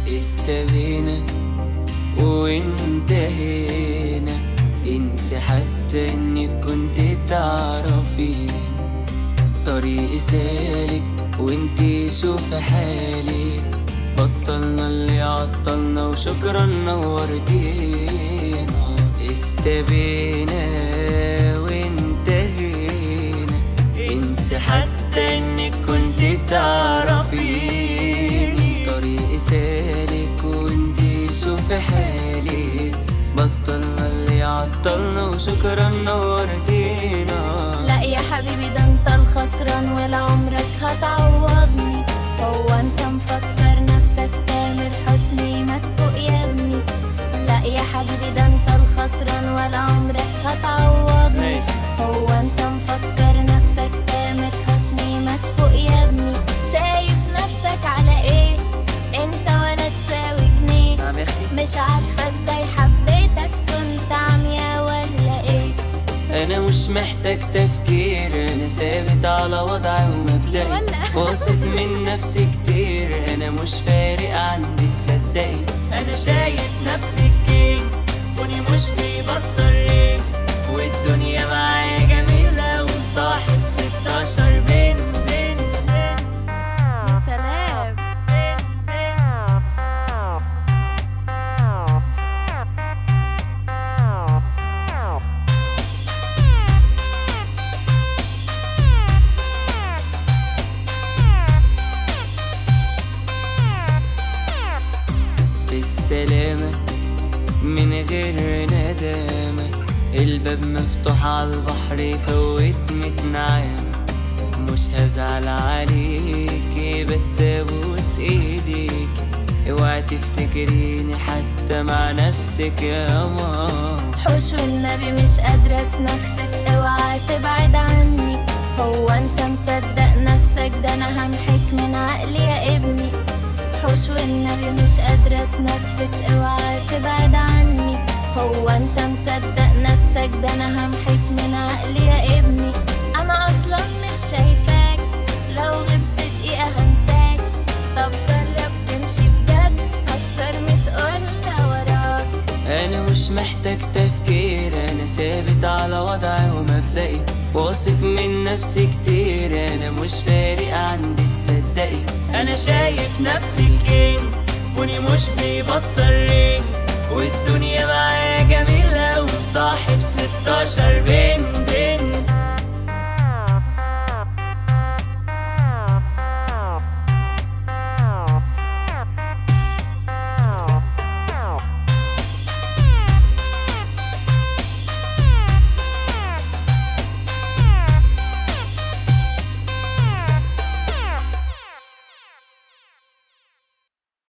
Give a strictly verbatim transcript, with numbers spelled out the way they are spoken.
استبينا وانتهينا، انسي حتى انك كنت تعرفين طريقي سالك وانتي شوفي حالك. بطلنا اللي عطلنا وشكرا نورتينا. استبينا وانتهينا، انسي حتى انك كنت تعرفيني طريقي سالك وانتي شوفي حالك. بطلنا اللي عطلنا وشكرا نورتينا. لا يا حبيبي ده انت الخسران ولا عمرك هتعوضني. هو انت مفكر نفسك تامر حسني ما تفوق يا ابني. لا يا حبيبي ده انت الخسران ولا عمرك هتعوضني. هو انت مفكر نفسك تامر حسني ما تفوق يا ابني. شايف نفسك على ايه انت ولا تساوي جنيه؟ مش عارفة ازاي حبيتك كنت عميا ولا ايه؟ انا مش محتاج تفكير، انا ثابت على وضعي ومبدئي. واثق من نفسي كتير، انا مش فارق عندي تصدقي. انا شايف نفسي كينج وني مش بيبطل رينج، والدنيا معايا جميلة وصاحب ستاشر بين بين بين. يا سلام. بالسلامة من غير ندامة، الباب مفتوح عالبحر فوت ميت نعامة. مش هزعل عليكي بس ابوس ايديك، اوعي تفتكريني حتى مع نفسك يا ماما. حوش والنبي مش قادرة اتنفس، اوعى تبعد عني. هو انت مصدق نفسك ده انا همحك من عقلي يا ابني. حوش والنبي مش قادرة اتنفس، اوعى تبعد عني. هو انت مصدق نفسك ده انا همحك من عقلي يا ابني. انا اصلا مش شايفاك، لو غبت دقيقة هنساك. طب جرب تمشي بجد اكتر متقولة وراك. انا مش محتاج تفكير، انا ثابت على وضعي ومبدئي. واثق من نفسي كتير، انا مش فارق عندي تصدقي. انا شايف نفسي الكينج وني مش بيبطل رينج، والدنيا معايا جميلة وصاحب ستاشر بين بين.